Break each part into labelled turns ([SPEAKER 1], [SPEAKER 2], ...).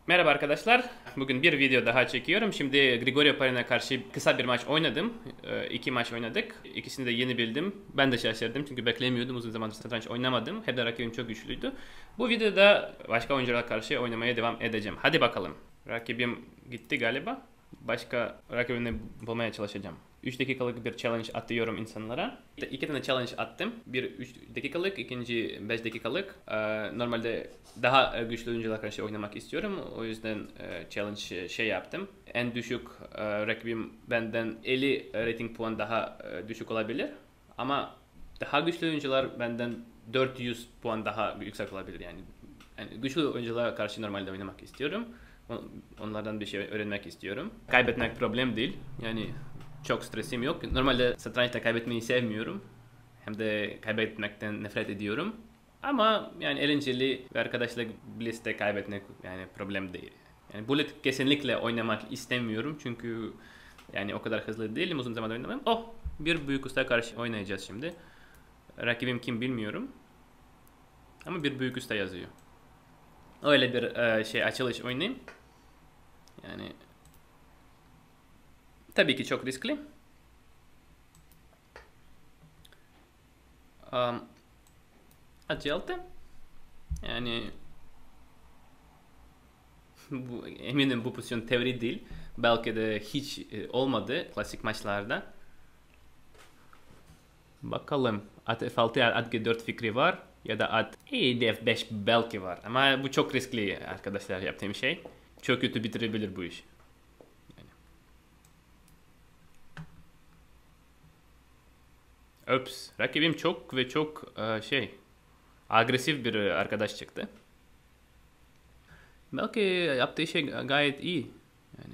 [SPEAKER 1] Merhaba arkadaşlar. Bugün bir video daha çekiyorum. Şimdi Grigoryo Parin'e karşı kısa bir maç oynadım. İki maç oynadık. İkisini de yeni bildim. Ben de şaşırdım çünkü beklemiyordum. Uzun zamandır satranç oynamadım. Hem de rakibim çok güçlüydü. Bu videoda başka oyunculara karşı oynamaya devam edeceğim. Hadi bakalım. Rakibim gitti galiba. Başka rakibini bulmaya çalışacağım. 3 dakikalık bir challenge atıyorum insanlara. İki tane challenge attım. Bir 3 dakikalık, ikinci 5 dakikalık. Normalde daha güçlü oyunculara karşı oynamak istiyorum. O yüzden challenge şey yaptım. En düşük rakibim benden 50 rating puan daha düşük olabilir. Ama daha güçlü oyuncular benden 400 puan daha yüksek olabilir yani güçlü oyunculara karşı normalde oynamak istiyorum. Onlardan bir şey öğrenmek istiyorum. Kaybetmek problem değil. Yani çok stresim yok. Normalde satrançta kaybetmeyi sevmiyorum. Hem de kaybetmekten nefret ediyorum. Ama yani eğlenceli ve arkadaşla birlikte kaybetmek yani problem değil. Yani bullet kesinlikle oynamak istemiyorum çünkü yani o kadar hızlı değilim, uzun zamandır oynamam. Oh, bir büyük usta karşı oynayacağız şimdi. Rakibim kim bilmiyorum ama bir büyük usta yazıyor. Öyle bir şey açılış oynayayım. Yani tabii ki çok riskli. Açıldı. Yani eminim bu pozisyon teori değil. Belki de hiç olmadı klasik maçlarda. Bakalım. At F6, at G4 fikri var. Ya da at F5 belki var. Ama bu çok riskli arkadaşlar yaptığım şey. Çok kötü bitirebilir bu iş. Ops. Rakibim çok ve çok agresif bir arkadaş çıktı. Belki yaptığı şey gayet iyi. Yani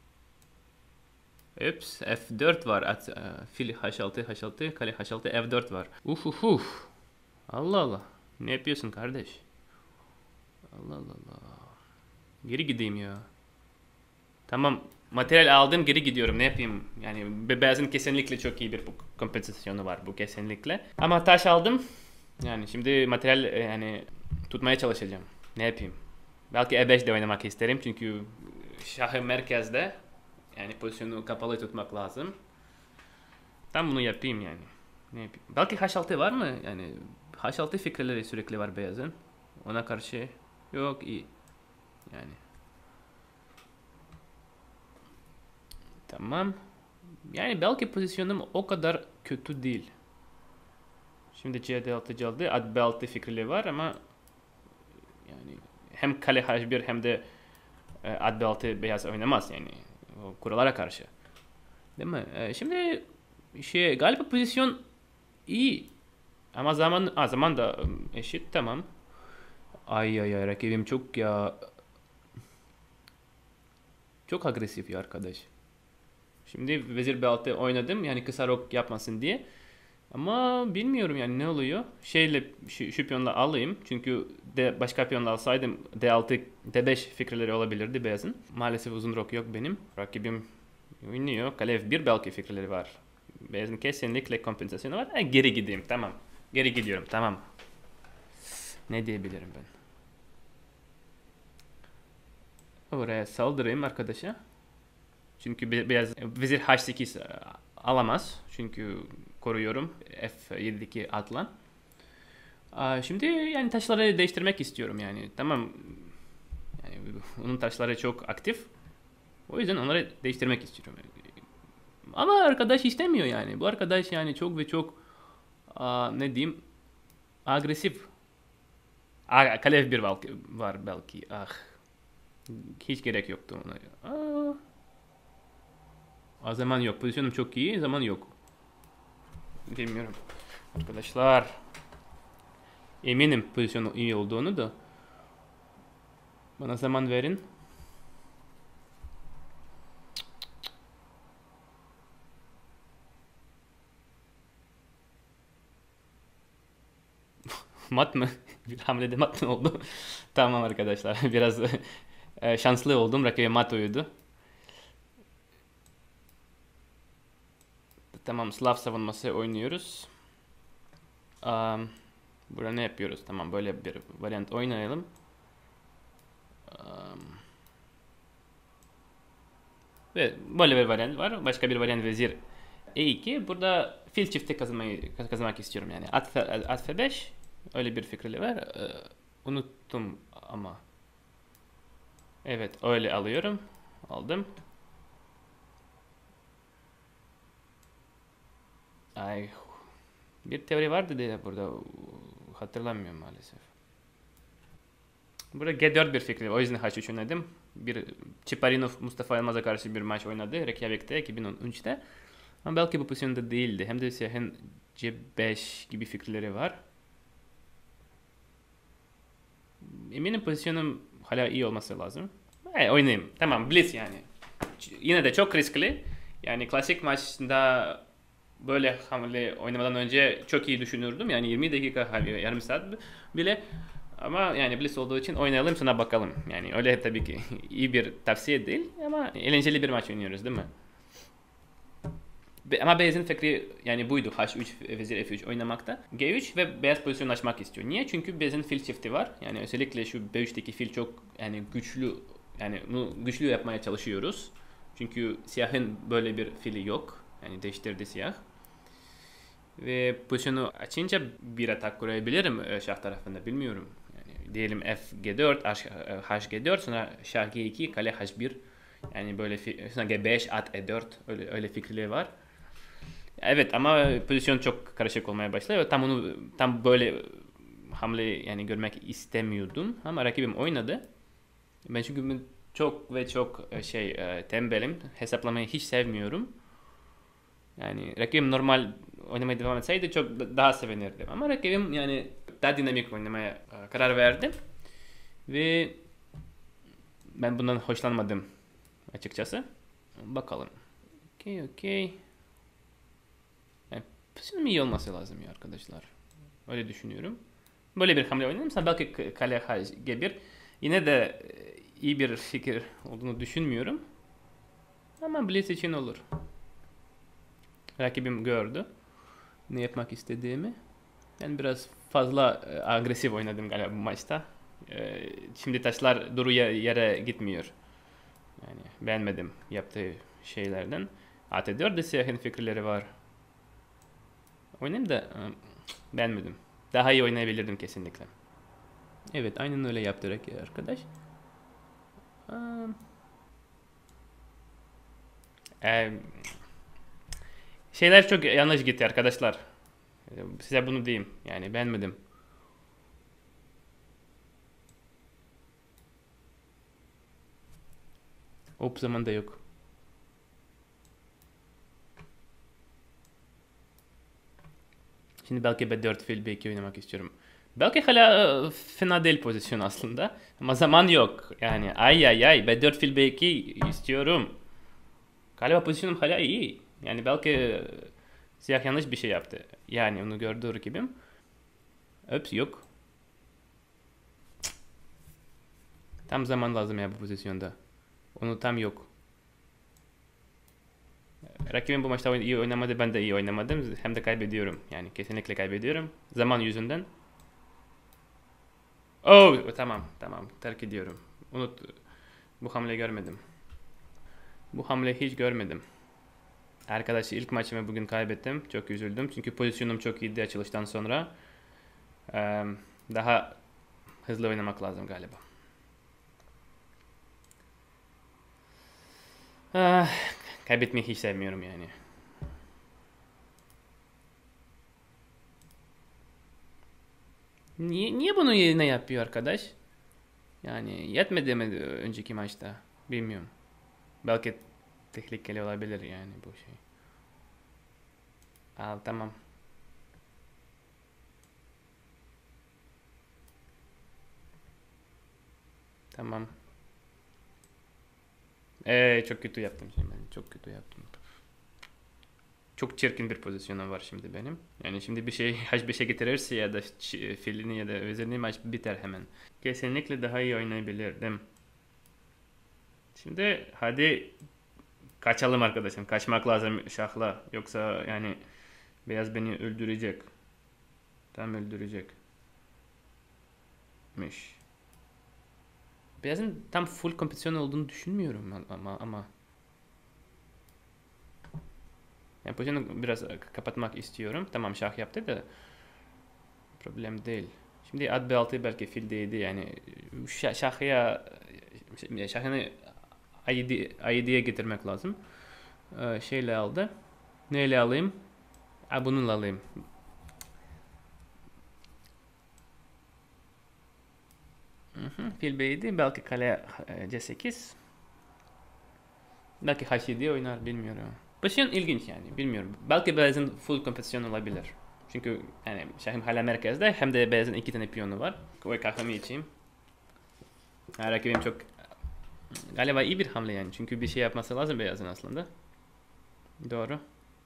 [SPEAKER 1] Ops, F4 var. At fil H6, H6, kale H6, F4 var. Uf uf uf. Allah Allah. Ne yapıyorsun kardeş? Allah Allah Allah. Geri gideyim ya. Tamam. Materyal aldım, geri gidiyorum. Ne yapayım? Yani beyazın kesinlikle çok iyi bir kompensasyonu var bu kesinlikle. Ama taş aldım. Yani şimdi materyal yani tutmaya çalışacağım. Ne yapayım? Belki E5 de oynamak isterim çünkü şahı merkezde. Yani pozisyonu kapalı tutmak lazım. Tam bunu yapayım yani. Ne yapayım? Belki H6 var mı? Yani H6 fikirleri sürekli var beyazın. Ona karşı yok iyi. Yani tamam. Yani belki pozisyonum o kadar kötü değil. Şimdi CD6 çaldı. At B6 fikirleri var ama yani hem kale H1 hem de at B6 beyaz oynamaz yani o kurallara karşı. Değil mi? Şimdi galiba pozisyon iyi ama zaman da eşit, tamam. Ay ay ay, rakibim çok agresif ya arkadaş. Şimdi vezir B6 oynadım yani kısa rok yapmasın diye. Ama bilmiyorum yani ne oluyor. Şu piyonla alayım. Çünkü başka piyonla alsaydım D6, D5 fikirleri olabilirdi beyazın. Maalesef uzun rok yok benim. Rakibim oynuyor. Kale F1 belki fikirleri var. Beyazın kesinlikle kompensasyonu var. Geri gideyim, tamam. Geri gidiyorum, tamam. Ne diyebilirim ben? Oraya saldırayım arkadaşa. Çünkü beyaz vezir H8 alamaz. Çünkü koruyorum F7'deki atla. Şimdi yani taşları değiştirmek istiyorum yani. Tamam. Yani onun taşları çok aktif. O yüzden onları değiştirmek istiyorum. Ama arkadaş istemiyor yani. Bu arkadaş yani çok ve çok ne diyeyim, agresif. Kale F1 var belki. Hiç gerek yoktu ona. Zaman yok. Pozisyonum çok iyi. Zaman yok. Bilmiyorum. Arkadaşlar. Eminim pozisyonun iyi olduğunu da. Bana zaman verin. Mat mı? Bir hamlede mat mı oldu? Tamam arkadaşlar. Biraz şanslı oldum. Rakibe mat uyudu. Tamam, Slav savunması oynuyoruz. Burada ne yapıyoruz? Tamam, böyle bir varyant oynayalım. Ve böyle bir varyant var. Başka bir varyant vezir E2. Burada fil çifti kazanmak istiyorum yani. At F5. Öyle bir fikri var. Unuttum ama. Evet, öyle alıyorum. Aldım. Ay, bir teori vardı diye burada hatırlamıyorum maalesef. Burada G4 bir fikri. O yüzden H3 oynadım. Bir Çiparinov Mustafa Elmaz'a karşı bir maç oynadı Reykjavik'te 2013'te. Ama belki bu pozisyonda değildi. Hem de siyahın C5 gibi fikirleri var. Eminim pozisyonum hala iyi olması lazım. Oynayayım. Tamam, Blitz yani. Yine de çok riskli. Yani klasik maçında böyle hamle oynamadan önce çok iyi düşünürdüm. Yani 20 dakika, yarım saat bile. Ama yani Blitz olduğu için oynayalım sonra bakalım. Yani öyle tabii ki iyi bir tavsiye değil ama eğlenceli bir maç oynuyoruz değil mi? Ama beyazın fikri yani buydu, H3 vezir F3 oynamakta. G3 ve beyaz pozisyon açmak istiyor. Niye? Çünkü beyazın fil çifti var. Yani özellikle şu B3'teki fil çok yani güçlü, yani bunu güçlü yapmaya çalışıyoruz. Çünkü siyahın böyle bir fili yok. Yani değiştirdi siyah. Ve pozisyonu açınca bir atak kurabilirim şah tarafında, bilmiyorum. Yani diyelim F G4, H G4, sonra şah G2, kale H1. Yani böyle sonra G5, at E4, öyle fikirleri var. Evet ama pozisyon çok karışık olmaya başlıyor. Tam böyle hamle yani görmek istemiyordum ama rakibim oynadı. Ben çünkü çok tembelim. Hesaplamayı hiç sevmiyorum. Yani rakibim normal oynamaya devam etseydi çok daha sevinirdim. Ama rakibim yani daha dinamik oynamaya karar verdi. Ve ben bundan hoşlanmadım açıkçası. Bakalım. Okey. Yani pozisyonum iyi olması lazım ya arkadaşlar. Öyle düşünüyorum. Böyle bir hamle oynarımsa belki kale H1 yine de iyi bir fikir olduğunu düşünmüyorum. Ama Blitz için olur. Rakibim gördü ne yapmak istediğimi. Ben biraz fazla agresif oynadım galiba bu maçta. Şimdi taşlar duru yere gitmiyor. Yani beğenmedim yaptığı şeylerden. AT4 de siyahın fikirleri var. Oynayayım da beğenmedim. Daha iyi oynayabilirdim kesinlikle. Evet, aynen öyle yaptı arkadaş. Ee, Şeyler çok yanlış gitti arkadaşlar. Size bunu diyeyim. Yani beğenmedim. Hop, zaman da yok. Şimdi belki B4 fil B2 oynamak istiyorum. Belki hala fena değil pozisyon aslında. Ama zaman yok. Yani ay B4 fil B2 istiyorum. Galiba pozisyonum hala iyi. Yani belki siyah yanlış bir şey yaptı. Yani onu gördü rakibim. Öps, yok. Tam zaman lazım ya bu pozisyonda. Onu tam yok. Rakibim bu maçta iyi oynamadı, ben de iyi oynamadım. Hem de kaybediyorum. Yani kesinlikle kaybediyorum. Zaman yüzünden. Oh, tamam. Terk ediyorum. Bu hamleyi görmedim. Bu hamleyi hiç görmedim. Arkadaşlar, ilk maçımı bugün kaybettim. Çok üzüldüm. Çünkü pozisyonum çok iyiydi açılıştan sonra. Daha hızlı oynamak lazım galiba. Ah, kaybetmeyi hiç sevmiyorum yani. Niye bunu yine yapıyor arkadaş? Yani yetmedi mi önceki maçta? Bilmiyorum. Belki tehlikeli olabilir yani bu şey. Tamam. Tamam. Çok kötü yaptım şimdi ben. Çok kötü yaptım. Çok çirkin bir pozisyonum var şimdi benim. Yani şimdi bir şey H5'e getirirse ya da filini ya da vezirini maç biter hemen. Kesinlikle daha iyi oynayabilirdim. Şimdi hadi kaçalım arkadaşım. Kaçmak lazım şahla. Yoksa yani beyaz beni öldürecek. Tam öldürecekmiş. Beyazın tam full kompetisyonu olduğunu düşünmüyorum ama. Yani pozisyonu biraz kapatmak istiyorum. Tamam, şah yaptı da problem değil. Şimdi at b6 belki fil değdi yani şahını i7'ye getirmek lazım. Şeyle aldı. Neyle alayım? Bununla alayım. Fil b7 belki kale c8. Belki h7 oynar, bilmiyorum. Pozisyon ilginç yani, bilmiyorum. Belki beyazın full kompozisyon olabilir. Çünkü yani şahım hala merkezde, hem de beyazın 2 tane piyonu var. Koy kahvemi içeyim. Rakibim çok galiba iyi bir hamle yani. Çünkü bir şey yapması lazım beyazın aslında. Doğru.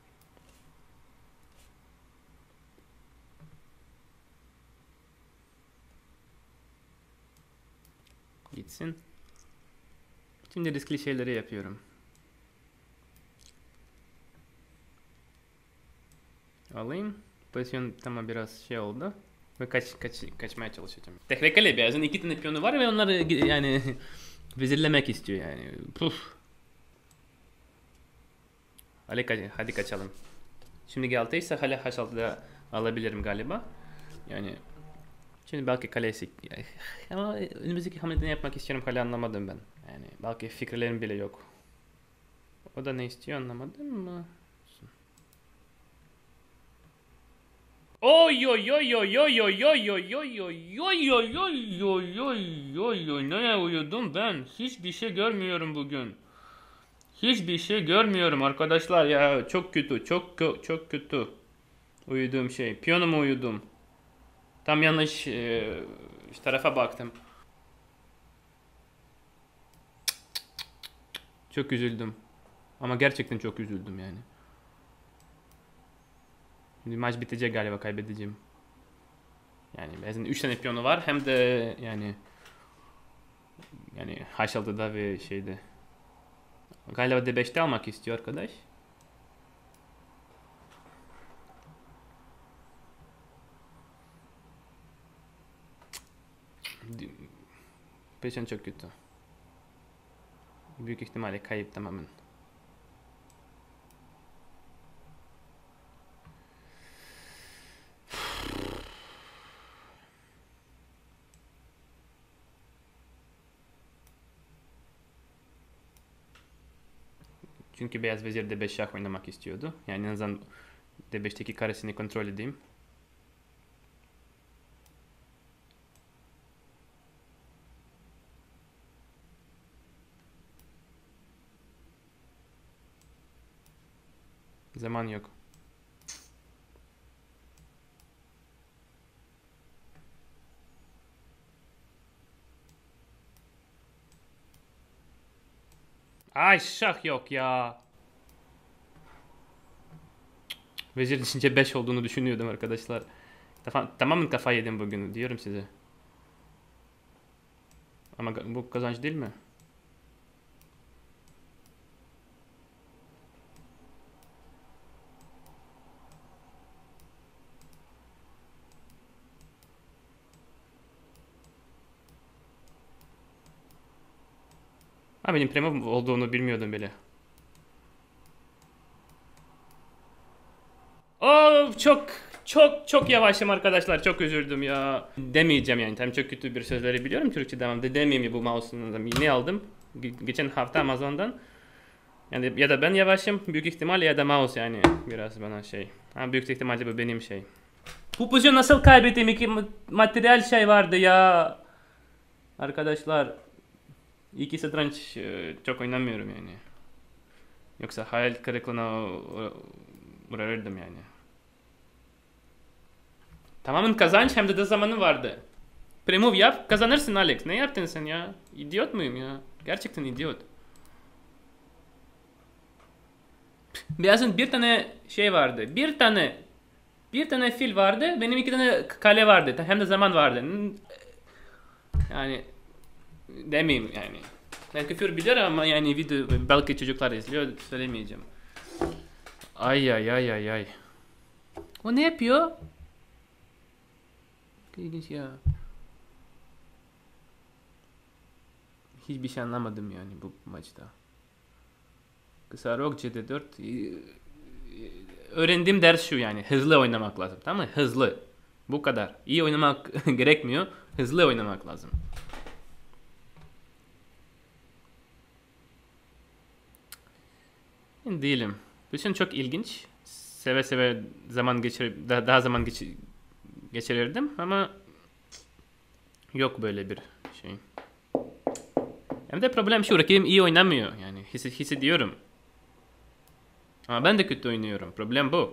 [SPEAKER 1] Gitsin. Şimdi riskli şeyleri yapıyorum. Alayım. Pozisyon tamam, biraz şey oldu. Ve kaçmaya çalışacağım. Tehlikeli, beyazın 2 tane piyonu var ve onları yani vezirlemek istiyor yani. Puf. Hadi kaçalım. Şimdi G6 ise hala H6'da alabilirim galiba. Yani şimdi belki kalesi ama önümüzdeki hamlede ne yapmak istiyorum hala anlamadım ben. Yani belki fikirlerim bile yok. O da ne istiyor anlamadım mı? Oy oy oy oy oy oy oy oy oy oy oy oy oy oy oy oy oy, neye uyudum ben? Hiçbir şey görmüyorum bugün. Hiçbir şey görmüyorum arkadaşlar ya, çok kötü, çok kötü. Uyuduğum şey. Piyonuma uyudum. Tam yanlış tarafa baktım. Çok üzüldüm. Ama gerçekten çok üzüldüm yani. Şimdi maç bitecek galiba, kaybedeceğim. Yani bazen 3 tane piyonu var, hem de yani H6'da ve şeyde. Galiba D5'te almak istiyor arkadaş. Pozisyon çok kötü. Büyük ihtimalle kayıp tamamen. Çünkü beyaz vezir D5 şah oynamak istiyordu. Yani en azından D5'teki karesini kontrol edeyim. Zaman yok. Ay, şah yok ya. Vezir düşünce 5 olduğunu düşünüyordum arkadaşlar. Tamamen kafa yedim bugün diyorum size. Ama bu kazanç değil mi? Ha, benim premium olduğunu bilmiyordum bile. Oh, çok yavaşım arkadaşlar, çok üzüldüm ya. Demeyeceğim yani, tam çok kötü bir sözleri biliyorum Türkçe, devamlı demeyeyim bu mouse'un yeni aldım. Geçen hafta Amazon'dan. Yani ya da ben yavaşım büyük ihtimal, ya da mouse yani biraz bana şey. Ha, büyük ihtimalle bu benim şey. Bu pozisyon nasıl kaybettim? İki materyal şey vardı ya. Arkadaşlar, iki satranç çok oynamıyorum yani. Yoksa hayal kırıklığına uğrardım yani. Tamamen kazanç, hem de zamanı vardı. Premove yap, kazanırsın Alex. Ne yaptın sen ya? İdiot muyum ya? Gerçekten idiot. Beyazın bir tane şey vardı. Bir tane fil vardı. Benim 2 tane kale vardı. Hem de zaman vardı. Yani demeyeyim yani. Ben küfür biliyorum ama yani video belki çocuklar izliyor, söylemeyeceğim. Ay ay ay ay ay. O ne yapıyor? İlginç ya. Hiçbir şey anlamadım yani bu maçta. Kısa rok CD4 öğrendiğim ders şu, yani hızlı oynamak lazım, tamam mı? Hızlı. Bu kadar. İyi oynamak gerekmiyor. Hızlı oynamak lazım. Değilim. Bütün çok ilginç. Seve seve zaman daha zaman geçirirdim ama yok böyle bir şey. Hem de problem şu, rakibim iyi oynamıyor. Yani hissediyorum. Ama ben de kötü oynuyorum. Problem bu.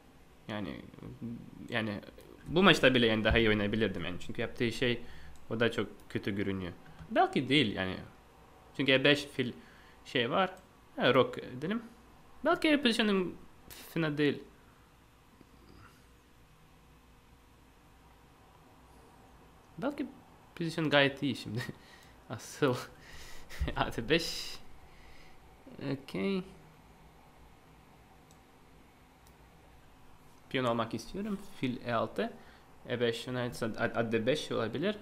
[SPEAKER 1] Yani bu maçta bile yani daha iyi oynayabilirdim yani. Çünkü yaptığı şey o da çok kötü görünüyor. Belki değil yani. Çünkü E5 fil şey var. Rock edelim. Belki pozisyonum fena değil. Belki pozisyon gayet iyi şimdi. Asıl artı 5. Okay. Piyon almak istiyorum. Fil E6. E5 at D5 olabilir.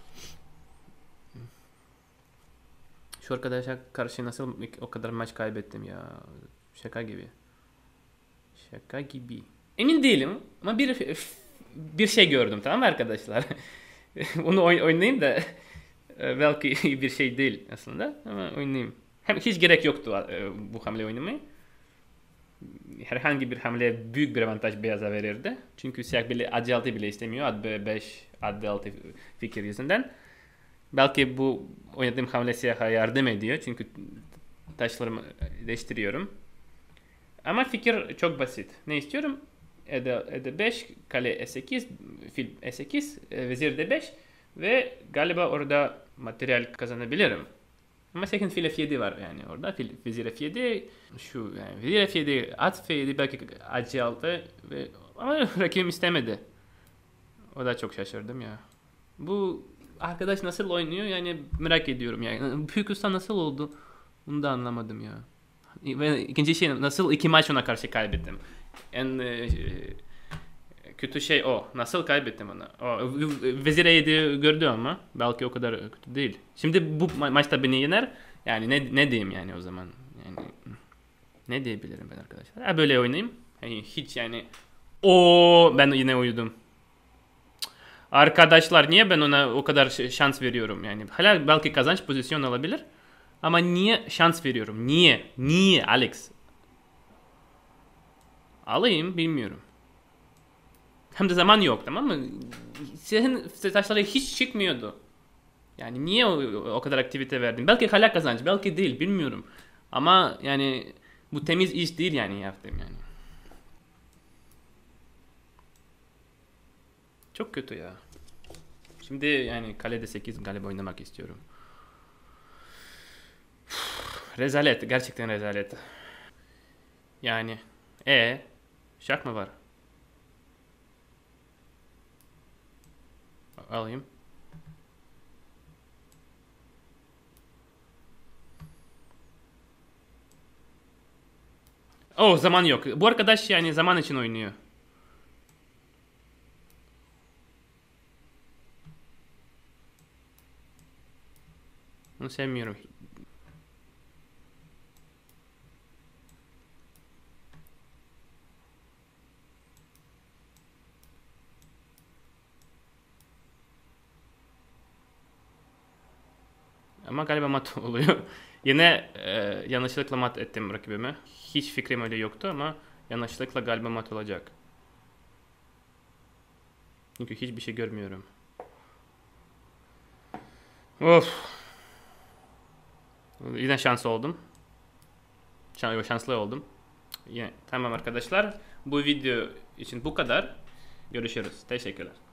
[SPEAKER 1] Şu arkadaşa karşı nasıl o kadar maç kaybettim ya. Şaka gibi. Şaka gibi. Emin değilim ama bir şey gördüm, tamam mı arkadaşlar? Onu oynayayım da belki iyi bir şey değil aslında ama oynayayım. Hem hiç gerek yoktu bu hamle oynamaya. Herhangi bir hamle büyük bir avantaj beyaza verirdi. Çünkü siyah bile AC6 bile istemiyor. At B5, at D6 fikir yüzünden. Belki bu oynadığım hamle siyaha yardım ediyor. Çünkü taşlarımı değiştiriyorum. Ama fikir çok basit. Ne istiyorum? E5, kale E8, fil E8, vezir D5 ve galiba orada materyal kazanabilirim. Ama second fil F7 var yani orada. Vezir F7, şu yani vezir F7, at F7, belki AC6 ve ama rakibim istemedi. O da çok şaşırdım ya. Bu arkadaş nasıl oynuyor yani merak ediyorum yani. Büyük usta nasıl oldu? Bunu da anlamadım ya. Ve ikinci şey, nasıl iki maç ona karşı kaybettim. En kötü şey o. Nasıl kaybettim ona? O, Vezir E7 gördü ama belki o kadar kötü değil. Şimdi bu maçta beni yener. Yani ne diyeyim yani o zaman? Yani ne diyebilirim ben arkadaşlar? Ha, böyle oynayayım. Yani hiç yani ben yine uyudum. Arkadaşlar niye ben ona o kadar şans veriyorum yani? Hala belki kazanç pozisyon alabilir. Ama niye şans veriyorum? Niye? Niye Alex? Alayım bilmiyorum. Hem de zaman yok, tamam mı? Senin taşları hiç çıkmıyordu. Yani niye o kadar aktivite verdin? Belki hala kazanç, belki değil bilmiyorum. Ama yani bu temiz iş değil yani yaptığım yani. Çok kötü ya. Şimdi yani kalede 8 galiba oynamak istiyorum. Rezalet, gerçekten rezalet. Yani şak mı var? Alayım. Oh, zaman yok. Bu arkadaş yani zaman için oynuyor. Onu sevmiyorum. Ama galiba mat oluyor. Yine yanlışlıkla mat ettim rakibimi. Hiç fikrim öyle yoktu ama yanlışlıkla galiba mat olacak. Çünkü hiçbir şey görmüyorum. Of. Yine şanslı oldum. Şanslı oldum. Yine tamam arkadaşlar. Bu video için bu kadar. Görüşürüz. Teşekkürler.